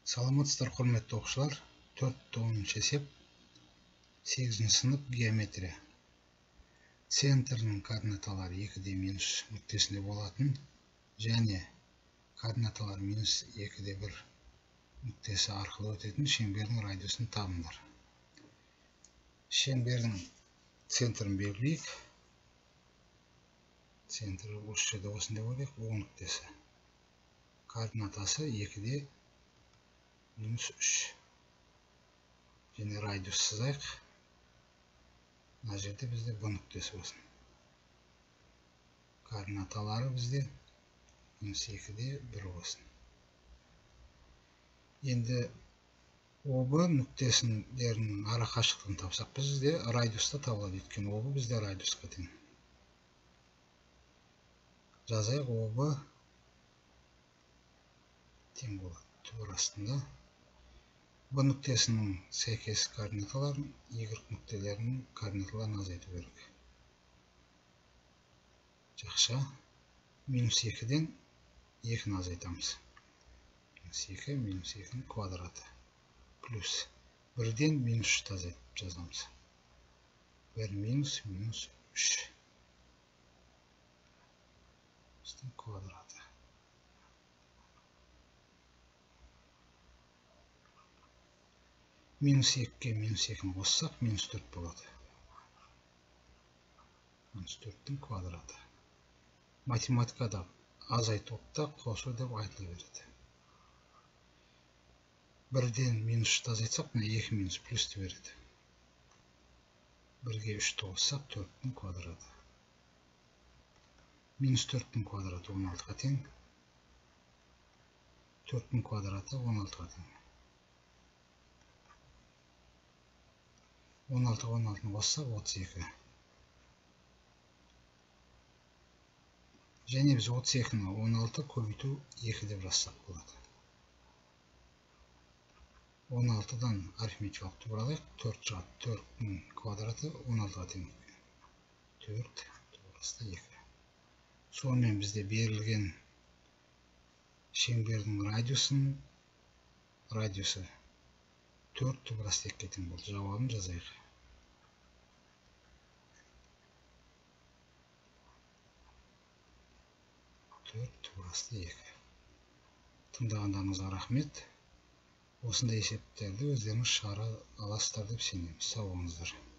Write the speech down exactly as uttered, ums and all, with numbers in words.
Саламатсыздар, құрметті оқушылар. төрт оныншы есеп, сегізінші сынып геометрия. Центрінің координаталары екі де минус нүктесінде болатын және координаталар минус екі де бір нүктесі арқылы өтетін шеңбердің радиусын табыңдар. Шеңбердің центрін белгілейік. Центрі осы жерде осында болайық, О нүктесі. Координатасы екі де минус үш. Және радиус сызайық. Мына жерде бізде Б нүктесі болсын. Координаталары бізде минус екі де бір болсын. Енді ОБ нүктесінің ара қашықтығын тапсақ, бізде радиуста табылады. Өйткені ОБ бізде радиусқа тең. Жазайық, ОБ тең болады. Түбір астында Б нүктесінің сәйкес координаталарын Y нүктелерінің координаталарын азайту керек. Жақша. Минус екіден екіні азайтамыз. Минус екі, минус екінің квадраты. Плюс бірден минус үшті азайтып жазамыз. бір минус минус үш. Үстің квадраты. Минус екіге минус екіні қоссақ, минус төрт болады. Минус төрттің квадраты. Математикада азайтуында қосу деп айтыла береді. бірден минус үшті азайтсақ, екі минус плюсті береді. бірге үшті қоссақ, төрттің квадраты. Минус төрттің квадраты он алтыға тең. төрттің квадраты он алтыға тең. он алты он алтыны қоссақ, отыз екі. Және біз отыз екіні он алты көбейту екі деп жазсақ болады. он алтыдан арифметикалық түбір алайық. төрт шығады. төрттің квадраты он алтыға тең. төрт түбірасты екі. Сонымен бізде берілген шеңбердің радиусын радиусы төрт түбірасты екіге тең болды. Жауабын жазайық. төрт түбірасты екі. Тыңдағандарыңызға рахмет. Осындай есептерді өздеріңіз шығара аласыздар деп сенемін. Сау болыңыздар.